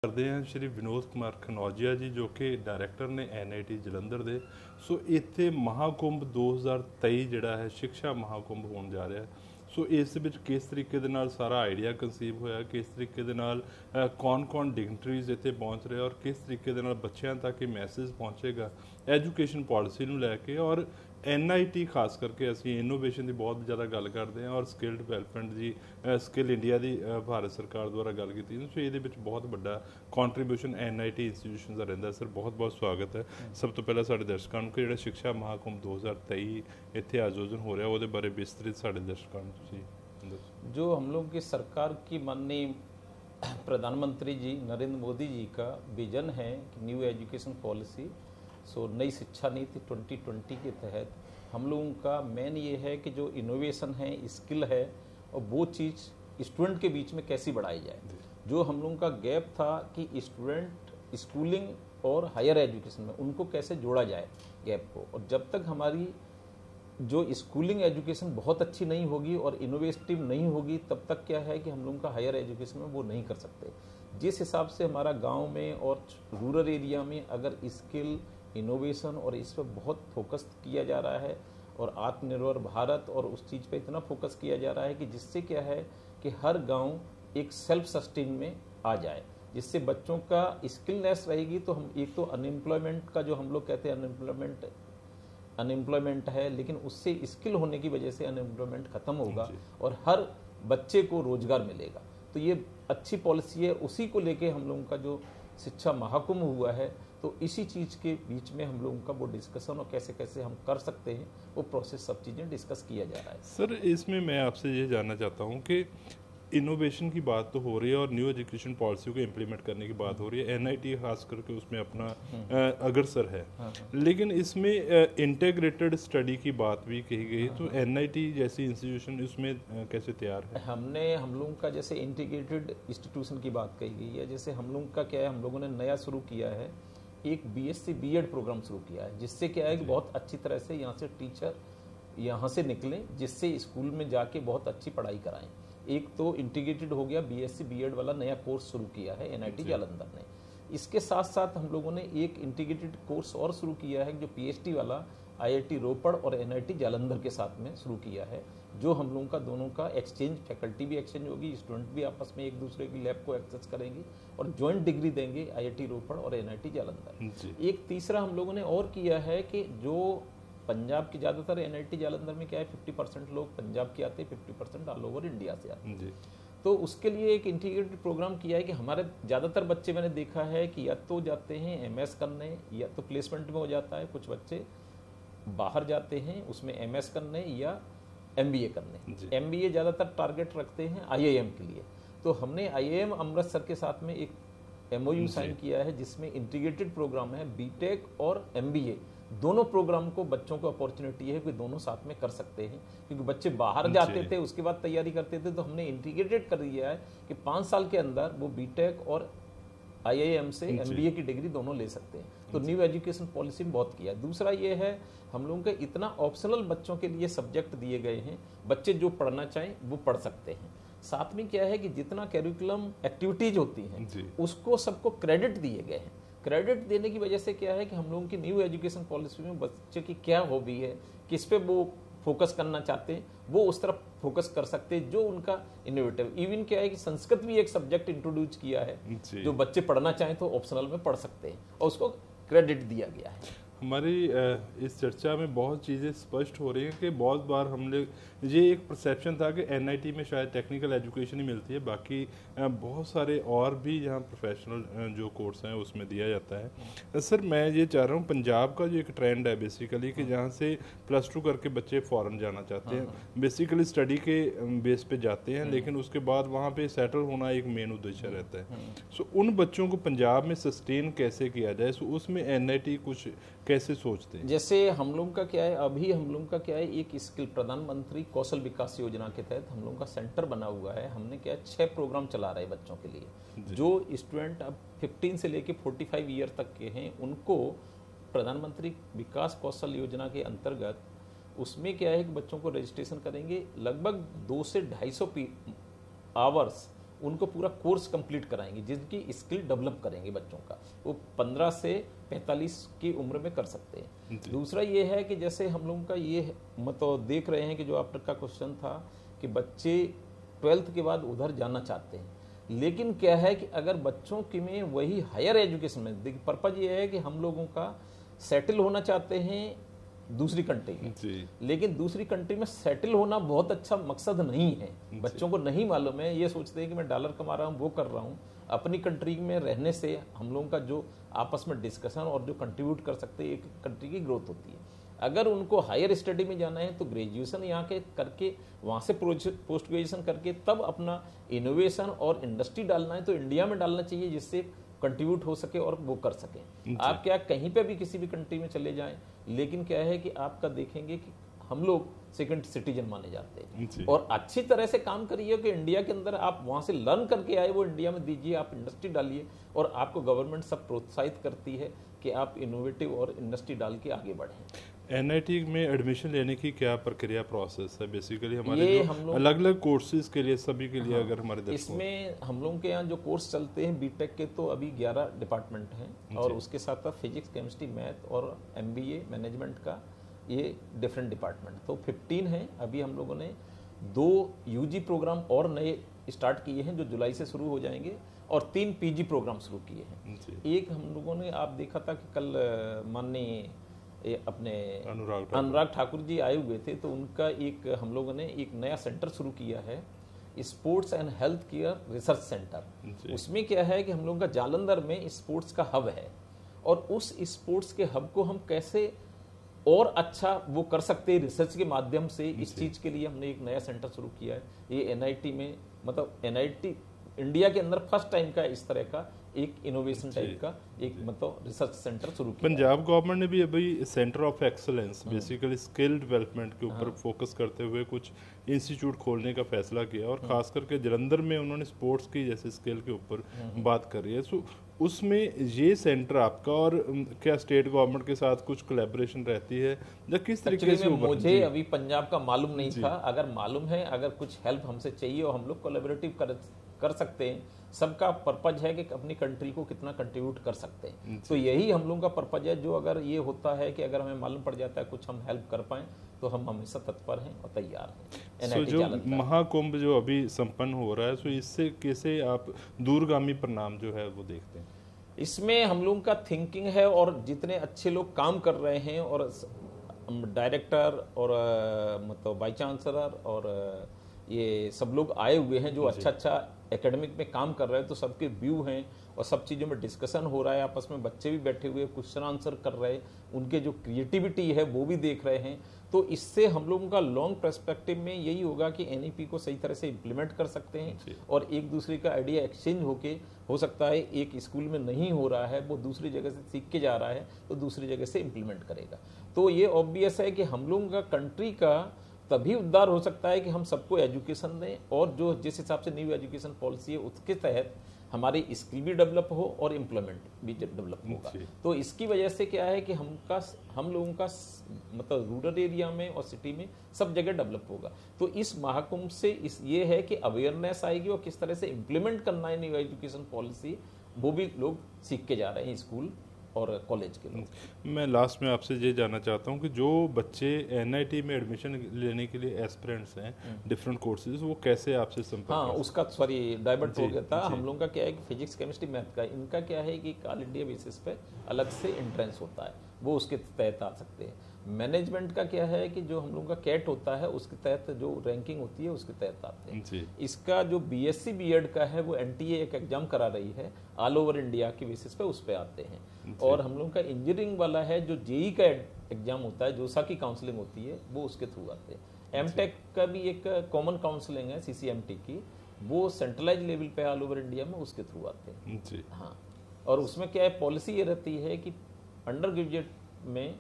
ਕਰਦੇ ਹਾਂ ਸ਼੍ਰੀ ਵਿਨੋਦ ਕੁਮਾਰ ਖਨੌਜੀਆ ਜੀ ਜੋ ਕਿ ਡਾਇਰੈਕਟਰ ਨੇ NIT ਜਲੰਧਰ ਦੇ। ਸੋ ਇੱਥੇ ਮਹਾਕੁੰਭ 2023 ਜਿਹੜਾ ਹੈ ਸਿੱਖਿਆ ਮਹਾਕੁੰਭ ਹੋਣ ਜਾ ਰਿਹਾ ਹੈ। ਸੋ ਇਸ ਵਿੱਚ ਕਿਸ ਤਰੀਕੇ ਦੇ ਨਾਲ ਸਾਰਾ ਆਈਡੀਆ ਕਨਸੀਵ ਹੋਇਆ, ਕਿਸ ਤਰੀਕੇ ਦੇ ਨਾਲ ਕੌਣ ਡਿਗਨਟਰੀਜ਼ ਇੱਥੇ ਪਹੁੰਚ ਰਹੇ ਔਰ ਕਿਸ ਤਰੀਕੇ ਦੇ ਨਾਲ ਬੱਚਿਆਂ ਤੱਕ ਇਹ ਮੈਸੇਜ ਪਹੁੰਚੇਗਾ ਐਜੂਕੇਸ਼ਨ ਪਾਲਿਸੀ ਨੂੰ ਲੈ ਕੇ। ਔਰ NIT ਖਾਸ ਕਰਕੇ ਅਸੀਂ ਇਨੋਵੇਸ਼ਨ ਦੀ ਬਹੁਤ ਜ਼ਿਆਦਾ ਗੱਲ ਕਰਦੇ ਹਾਂ ਔਰ ਸਕਿੱਲ ਡਿਵੈਲਪਮੈਂਟ ਦੀ ਸਕਿੱਲ ਇੰਡੀਆ ਦੀ ਭਾਰਤ ਸਰਕਾਰ ਦੁਆਰਾ ਗੱਲ ਕੀਤੀ। ਸੋ ਇਹਦੇ ਵਿੱਚ ਬਹੁਤ ਵੱਡਾ ਕੰਟਰੀਬਿਊਸ਼ਨ NIT ਇੰਸਟੀਟਿਊਸ਼ਨ ਦਾ ਰਹਿੰਦਾ। ਸਰ ਬਹੁਤ ਬਹੁਤ ਸਵਾਗਤ ਹੈ। ਸਭ ਤੋਂ ਪਹਿਲਾਂ ਸਾਡੇ ਦਰਸ਼ਕਾਂ ਨੂੰ ਕਿ ਜਿਹੜਾ ਸਿੱਖਿਆ ਮਹਾਕੁੰਭ 2023 ਇੱਥੇ ਆਯੋਜਨ ਹੋ ਰਿਹਾ ਉਹਦੇ ਬਾਰੇ ਵਿਸਤ੍ਰਿਤ ਸਾਡੇ ਦਰਸ਼ਕਾਂ ਨੂੰ ਤੁਸੀਂ ਦੱਸੋ। जो हम लोग की सरकार की माननीय प्रधानमंत्री जी नरेंद्र मोदी जी का विजन है कि न्यू एजुकेशन पॉलिसी नई शिक्षा नीति 2020 के तहत हम लोगों का मेन ये है कि जो इनोवेशन है, स्किल है और वो चीज़ स्टूडेंट के बीच में कैसी बढ़ाई जाए। जो हम लोगों का गैप था कि स्टूडेंट स्कूलिंग और हायर एजुकेशन में उनको कैसे जोड़ा जाए गैप को, और जब तक हमारी जो स्कूलिंग एजुकेशन बहुत अच्छी नहीं होगी और इनोवेटिव नहीं होगी तब तक क्या है कि हम लोगों का हायर एजुकेशन में वो नहीं कर सकते। जिस हिसाब से हमारा गांव में और रूरल एरिया में अगर स्किल इनोवेशन और इस पर बहुत फोकस किया जा रहा है और आत्मनिर्भर भारत और उस चीज़ पे इतना फोकस किया जा रहा है कि जिससे क्या है कि हर गांव एक सेल्फ सस्टेन में आ जाए, जिससे बच्चों का स्किलनेस रहेगी। तो हम एक तो अनएम्प्लॉयमेंट का जो हम लोग कहते हैं अनएम्प्लॉयमेंट है, लेकिन उससे स्किल होने की वजह से अनएम्प्लॉयमेंट खत्म होगा और हर बच्चे को रोजगार मिलेगा। तो ये अच्छी पॉलिसी है। उसी को लेके हम लोगों का जो शिक्षा महाकुंभ हुआ है, तो इसी चीज़ के बीच में हम लोगों का वो डिस्कशन और कैसे कैसे हम कर सकते हैं वो प्रोसेस सब चीज़ें डिस्कस किया जा रहा है। सर इसमें मैं आपसे ये जानना चाहता हूँ कि इनोवेशन की बात तो हो रही है और न्यू एजुकेशन पॉलिसी को इम्प्लीमेंट करने की बात हो रही है। NIT खास करके उसमें अपना अग्रसर है, लेकिन इसमें इंटीग्रेटेड स्टडी की बात भी कही गई। तो NIT जैसी इंस्टीट्यूशन इसमें कैसे तैयार है? हम लोगों का जैसे इंटीग्रेटेड इंस्टीट्यूशन की बात कही गई है, जैसे हम लोगों का क्या है, हम लोगों ने नया शुरू किया है एक BSc B.Ed प्रोग्राम शुरू किया है, जिससे क्या है कि बहुत अच्छी तरह से यहाँ से टीचर यहाँ से निकलें, जिससे स्कूल में जाके बहुत अच्छी पढ़ाई कराएं। एक तो इंटीग्रेटेड हो गया BSc B.Ed वाला नया कोर्स शुरू किया है NIT जालंधर ने। इसके साथ साथ हम लोगों ने एक इंटीग्रेटेड कोर्स और शुरू किया है जो PhD वाला IIT रोपड़ और NIT जालंधर के साथ में शुरू किया है, जो हम लोगों का दोनों का एक्सचेंज, फैकल्टी भी एक्सचेंज होगी, स्टूडेंट भी आपस में एक दूसरे की लैब को एक्सेस करेंगे और जॉइंट डिग्री देंगे IIT रोपड़ और NIT जालंधर। एक तीसरा हम लोगों ने और किया है कि जो पंजाब की ज़्यादातर NIT जालंधर में क्या है 50% लोग पंजाब के आते हैं, 50% ऑल ओवर इंडिया से आते हैं। तो उसके लिए एक इंटीग्रेटेड प्रोग्राम किया है कि हमारे ज़्यादातर बच्चे मैंने देखा है कि या तो जाते हैं MS करने या तो प्लेसमेंट में हो जाता है, कुछ बच्चे बाहर जाते हैं उसमें MS करने या MBA करने। MBA ज़्यादातर टारगेट रखते हैं IIM के लिए। तो हमने IIM अमृतसर के साथ में एक MOU साइन किया है जिसमें इंटीग्रेटेड प्रोग्राम है BTech और MBA दोनों प्रोग्राम को बच्चों को अपॉर्चुनिटी है कि दोनों साथ में कर सकते हैं, क्योंकि बच्चे बाहर जाते थे उसके बाद तैयारी करते थे। तो हमने इंटीग्रेटेड कर दिया है कि 5 साल के अंदर वो BTech और IIM से MBA की डिग्री दोनों ले सकते हैं। तो न्यू एजुकेशन पॉलिसी में बहुत किया। दूसरा ये है हम लोगों का इतना ऑप्शनल बच्चों के लिए सब्जेक्ट दिए गए हैं, बच्चे जो पढ़ना चाहें वो पढ़ सकते हैं। साथ में क्या है कि जितना कैरिकुलम एक्टिविटीज होती हैं उसको सबको क्रेडिट दिए गए हैं। क्रेडिट देने की वजह से क्या है कि हम लोगों की न्यू एजुकेशन पॉलिसी में बच्चे की क्या हॉबी है, किस पे वो फोकस करना चाहते हैं, वो उस तरफ फोकस कर सकते हैं जो उनका इनोवेटिव। इवन क्या है कि संस्कृत भी एक सब्जेक्ट इंट्रोड्यूस किया है, जो बच्चे पढ़ना चाहें तो ऑप्शनल में पढ़ सकते हैं और उसको क्रेडिट दिया गया है। हमारी इस चर्चा में बहुत चीज़ें स्पष्ट हो रही हैं कि बहुत बार हमने ये एक परसेप्शन था कि NIT में शायद टेक्निकल एजुकेशन ही मिलती है, बाकी बहुत सारे और भी यहाँ प्रोफेशनल जो कोर्स हैं उसमें दिया जाता है। सर मैं ये चाह रहा हूँ पंजाब का जो एक ट्रेंड है बेसिकली कि जहाँ से +2 करके बच्चे फ़ॉरेन जाना चाहते हैं, बेसिकली स्टडी के बेस पे जाते हैं, लेकिन उसके बाद वहाँ पे सेटल होना एक मेन उद्देश्य रहता है। सो उन बच्चों को पंजाब में सस्टेन कैसे किया जाए, सो उसमें NIT कुछ कैसे सोचते हैं? जैसे हम लोगों का क्या है, अभी हम लोगों का क्या है, एक स्किल प्रधानमंत्री कौशल विकास योजना के तहत हम लोगों का सेंटर बना हुआ है। हमने क्या 6 प्रोग्राम चला रहे हैं बच्चों के लिए। जो स्टूडेंट अब 15 से लेके 45 ईयर तक के हैं उनको प्रधानमंत्री विकास कौशल योजना के अंतर्गत उसमें क्या है कि बच्चों को रजिस्ट्रेशन करेंगे, लगभग 200 से 250 आवर्स उनको पूरा कोर्स कंप्लीट कराएंगे जिनकी स्किल डेवलप करेंगे बच्चों का, वो 15 से 45 की उम्र में कर सकते हैं। दूसरा ये है कि जैसे हम लोगों का ये मतलब देख रहे हैं कि जो आपका क्वेश्चन था कि बच्चे 12th के बाद उधर जाना चाहते हैं, लेकिन क्या है कि अगर बच्चों की में वही हायर एजुकेशन में, देखिए पर्पज ये है कि हम लोगों का सेटल होना चाहते हैं दूसरी कंट्री में, लेकिन दूसरी कंट्री में सेटल होना बहुत अच्छा मकसद नहीं है। बच्चों को नहीं मालूम है, ये सोचते हैं कि मैं डॉलर कमा रहा हूँ, वो कर रहा हूँ। अपनी कंट्री में रहने से हम लोगों का जो आपस में डिस्कशन और जो कंट्रीब्यूट कर सकते हैं, एक कंट्री की ग्रोथ होती है। अगर उनको हायर स्टडी में जाना है तो ग्रेजुएशन यहाँ के करके, वहाँ से पोस्ट ग्रेजुएशन करके तब अपना इनोवेशन और इंडस्ट्री डालना है तो इंडिया में डालना चाहिए, जिससे कंट्रीब्यूट हो सके और वो कर सकें। आप क्या कहीं पे भी किसी भी कंट्री में चले जाएं, लेकिन क्या है कि आपका देखेंगे कि हम लोग सेकंड सिटीजन माने जाते हैं, और अच्छी तरह से काम करिए कि इंडिया के अंदर आप वहां से लर्न करके आए वो इंडिया में दीजिए, आप इंडस्ट्री डालिए, और आपको गवर्नमेंट सब प्रोत्साहित करती है कि आप इनोवेटिव और इंडस्ट्री डाल के आगे बढ़ें। एनआईटी में एडमिशन लेने की क्या प्रक्रिया प्रोसेस है? बेसिकली हमारे अलग अलग कोर्सेज के लिए, सभी के लिए, अगर हमारे दर्शकों, इसमें हम लोगों के यहाँ जो कोर्स चलते हैं बीटेक के, तो अभी 11 डिपार्टमेंट हैं, और उसके साथ साथ फिजिक्स, केमिस्ट्री, मैथ और एमबीए मैनेजमेंट का ये डिफरेंट डिपार्टमेंट, तो 15 हैं। अभी हम लोगों ने 2 यूजी प्रोग्राम और नए स्टार्ट किए हैं जो जुलाई से शुरू हो जाएंगे, और 3 पीजी प्रोग्राम शुरू किए हैं। एक हम लोगों ने, आप देखा था कि कल माननीय अपने अनुराग ठाकुर जी आए हुए थे, तो उनका एक हम लोगों ने एक नया सेंटर शुरू किया है, sports and health care research centre. उसमें क्या है कि हम लोगों का जालंधर में स्पोर्ट्स का हब है, और उस स्पोर्ट्स के हब को हम कैसे और अच्छा वो कर सकते हैं रिसर्च के माध्यम से, इस चीज के लिए हमने एक नया सेंटर शुरू किया है। ये एनआईटी में, मतलब एनआईटी इंडिया के अंदर फर्स्ट टाइम का इस तरह का एक इनोवेशन टाइप का एक मतलब रिसर्च सेंटर शुरू किया। पंजाब गवर्नमेंट ने भी अभी centre of excellence basically skill development के ऊपर फोकस करते हुए कुछ इंस्टीट्यूट खोलने का फैसला किया, और खास करके जलंधर में उन्होंने स्पोर्ट्स की जैसे स्किल के ऊपर बात कर रही है। सो उसमें ये सेंटर आपका, और क्या स्टेट गवर्नमेंट के साथ कुछ कोलैबोरेशन रहती है या किस तरीके से? मुझे अभी पंजाब का मालूम नहीं था, अगर मालूम है, अगर कुछ हेल्प हमसे चाहिए और हम लोग कोलैबोरेटिव कर सकते हैं। सबका पर्पज है कि अपनी कंट्री को कितना कंट्रीब्यूट कर सकते हैं, तो यही हम लोगों का पर्पज है। जो अगर ये होता है कि अगर हमें मालूम पड़ जाता है कुछ हम हेल्प कर पाएं, तो हम हमेशा तत्पर हैं और तैयार हैं। जो महाकुंभ जो अभी संपन्न हो रहा है, सो इससे कैसे आप दूरगामी परिणाम जो है वो देखते हैं? इसमें हम लोगों का थिंकिंग है, और जितने अच्छे लोग काम कर रहे हैं, और डायरेक्टर और मतलब वाइस चांसलर और ये सब लोग आए हुए हैं जो अच्छा एकेडमिक में काम कर रहे हैं, तो सबके व्यू हैं और सब चीज़ों में डिस्कशन हो रहा है। आपस में बच्चे भी बैठे हुए क्वेश्चन आंसर कर रहे हैं, उनके जो क्रिएटिविटी है वो भी देख रहे हैं। तो इससे हम लोगों का लॉन्ग पर्सपेक्टिव में यही होगा कि एनईपी को सही तरह से इम्प्लीमेंट कर सकते हैं, और एक दूसरे का आइडिया एक्सचेंज होके, हो सकता है एक स्कूल में नहीं हो रहा है, वो दूसरी जगह से सीख के जा रहा है, तो दूसरी जगह से इम्प्लीमेंट करेगा। तो ये ऑब्वियस है कि हम लोगों का कंट्री का तभी उद्धार हो सकता है कि हम सबको एजुकेशन दें, और जो जिस हिसाब से न्यू एजुकेशन पॉलिसी है उसके तहत हमारी स्किल भी डेवलप हो और एम्प्लॉयमेंट भी डेवलप होगा। तो इसकी वजह से क्या है कि हम लोगों का मतलब रूरल एरिया में और सिटी में सब जगह डेवलप होगा। तो इस महाकुंभ से ये है कि अवेयरनेस आएगी, और किस तरह से इम्प्लीमेंट करना है न्यू एजुकेशन पॉलिसी, वो भी लोग सीख के जा रहे हैं स्कूल और कॉलेज के लोग। मैं लास्ट में आपसे ये जानना चाहता हूँ कि जो बच्चे एनआईटी में एडमिशन लेने के लिए एस्पिरेंट्स हैं डिफरेंट कोर्सेज, वो कैसे आपसे संपर्क? हाँ, उसका सॉरी डाइवर्ट हो गया था। हम लोगों का क्या है कि फिजिक्स, केमिस्ट्री, मैथ का, इनका क्या है कि ऑल इंडिया बेसिस पे अलग से एंट्रेंस होता है, वो उसके तहत आ सकते हैं। मैनेजमेंट का क्या है कि जो हम लोगों का कैट होता है उसके तहत जो रैंकिंग होती है उसके तहत आते हैं। इसका जो बीएससी बीएड का है वो एनटीए एक एग्जाम करा रही है ऑल ओवर इंडिया के बेसिस पे, उस पे आते हैं। और हम लोगों का इंजीनियरिंग वाला है जो जेई का एग्जाम होता है, जोसा की काउंसलिंग होती है, वो उसके थ्रू आते हैं। एमटेक का भी एक कॉमन काउंसलिंग है सीसीएमटी की, वो सेंट्रलाइज लेवल पे ऑल ओवर इंडिया में उसके थ्रू आते हैं। हाँ, और उसमें क्या है पॉलिसी ये रहती है कि अंडर ग्रेजुएट में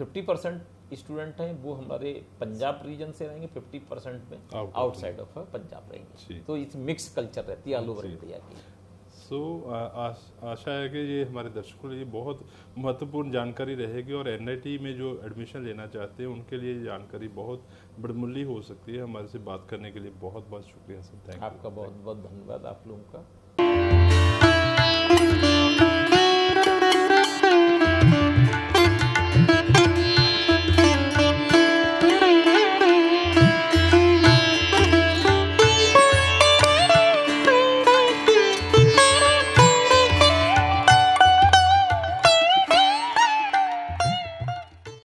50% स्टूडेंट हैं वो हमारे पंजाब रीजन से रहेंगे, 50% में आउटसाइड ऑफ पंजाब रहेंगे। तो इस मिक्स कल्चर रहती है ऑल ओवर इंडिया की। सो आशा है कि ये हमारे दर्शकों के लिए बहुत महत्वपूर्ण जानकारी रहेगी और एनआईटी में जो एडमिशन लेना चाहते हैं उनके लिए जानकारी बहुत बड़मूल्य हो सकती है। हमारे से बात करने के लिए बहुत बहुत शुक्रिया सर। Thank you. आपका बहुत बहुत धन्यवाद आप लोगों का।